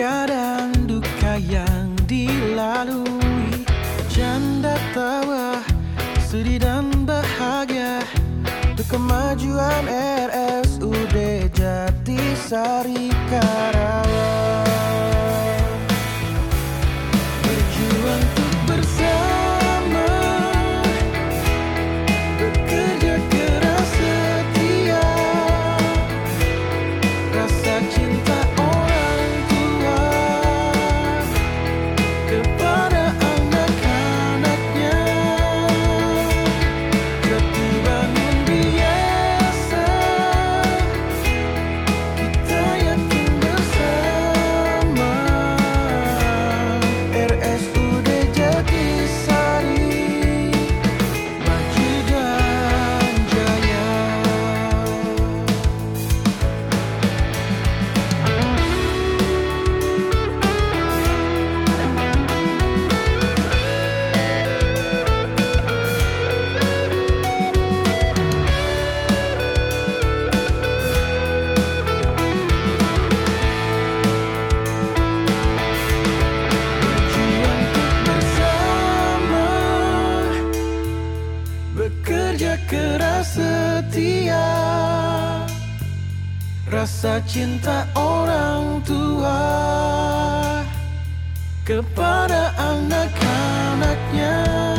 Suka dan duka yang dilalui, canda tawa, sedih dan bahagia, untuk kemajuan RSUD Jatisari Karawang. Berjuang untuk bersama, bekerja keras setia, rasa cinta orang tua kepada anak-anaknya. Satu bangun biasa, kita yakin bersama. RSUD Jatisari, maju dan jaya. Berjuang untuk bersama, bekerja keras setia, rasa cinta orang tua kepada anak-anaknya.